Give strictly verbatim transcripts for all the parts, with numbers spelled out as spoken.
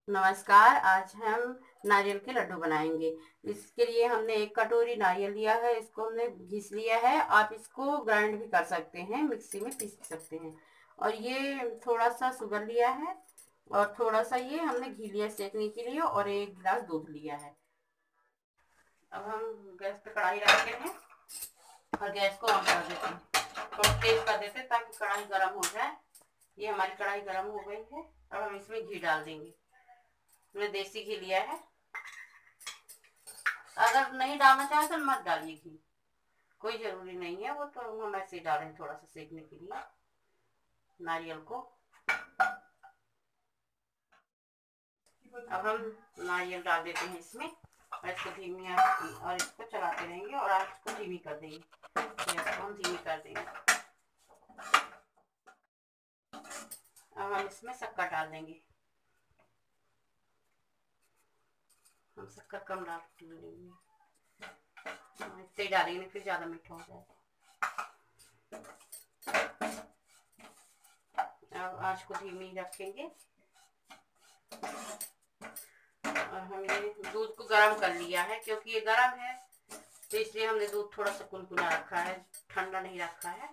नमस्कार। आज हम नारियल के लड्डू बनाएंगे। इसके लिए हमने एक कटोरी नारियल लिया है, इसको हमने घिस लिया है। आप इसको ग्राइंड भी कर सकते हैं, मिक्सी में पीस सकते हैं। और ये थोड़ा सा शुगर लिया है और थोड़ा सा ये हमने घी लिया सेकने के लिए और एक गिलास दूध लिया है। अब हम गैस पे कढ़ाई रखते हैं और गैस को ऑन कर देते हैं, थोड़ा तेज कर देते हैं ताकि कढ़ाई गर्म हो जाए। ये हमारी कढ़ाई गर्म हो गई है। अब हम इसमें घी डाल देंगे। हमने देसी घी लिया है। अगर नहीं डालना चाहे तो मत डालिए घी, कोई जरूरी नहीं है। वो तो हम ऐसे ही डालें थोड़ा सा सेकने के लिए नारियल को। अब हम नारियल डाल देते हैं इसमें और इसको धीमी आंच और इसको चलाते रहेंगे और आंच को धीमी कर देंगे। गैस को हम धीमी कर देंगे। अब हम इसमें शक्कर डाल देंगे। हम शक्कर कम डाल लेंगे, इतने ही डालेंगे फिर ज्यादा मीठा हो जाएगा। अब आंच को धीमी रखेंगे और हमने दूध को गर्म कर लिया है, क्योंकि ये गर्म है तो इसलिए हमने दूध थोड़ा सा कुनकुना रखा है, ठंडा नहीं रखा है।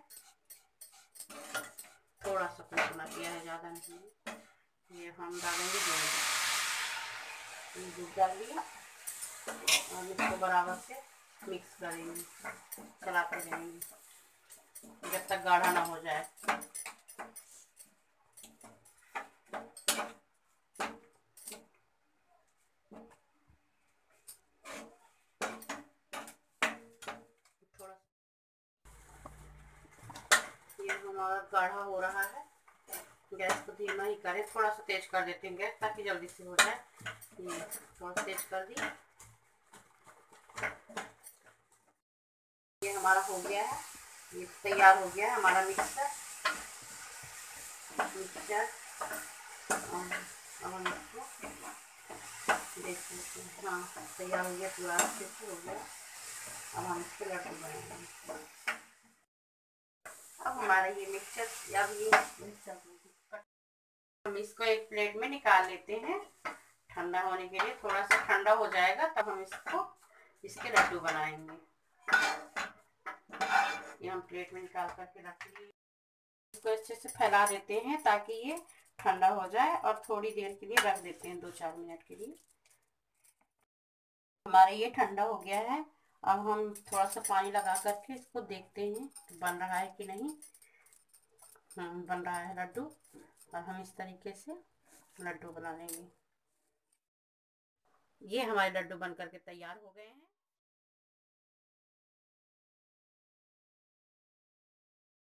थोड़ा सा कुनकुना किया है, ज्यादा नहीं। ये हम डालेंगे दूध। ये दूध डाल दिया और इसको बराबर से मिक्स करेंगे, चलाते रहेंगे जब तक गाढ़ा ना हो जाए। थोड़ा ये हमारा गाढ़ा हो रहा है। गैस को धीमा ही करें, थोड़ा सा तेज कर देते हैं गैस ताकि जल्दी से हो जाए। ये थोड़ा तेज कर दी। ये हमारा हो गया है, ये तैयार हो गया है हमारा मिक्सर मिक्सचर। अब हम इसको देख लेते हैं। हाँ, तैयार हो गया, पूरा अच्छे से हो गया। अब हम इसके लड्डू बनाएंगे। अब हमारा ये मिक्सचर, अब ये हम इसको एक प्लेट में निकाल लेते हैं ठंडा होने के लिए। थोड़ा सा ठंडा हो जाएगा तब हम इसको इसके लड्डू बनाएंगे। ये हम प्लेट में निकाल करके रख लिए। इसको अच्छे से फैला देते हैं ताकि ये ठंडा हो जाए और थोड़ी देर के लिए रख देते हैं, दो चार मिनट के लिए। हमारा ये ठंडा हो गया है। अब हम थोड़ा सा पानी लगा करके इसको देखते हैं बन रहा है कि नहीं। हम्म बन रहा है लड्डू। और हम इस तरीके से लड्डू बना लेंगे। ये हमारे लड्डू बन करके तैयार हो गए हैं।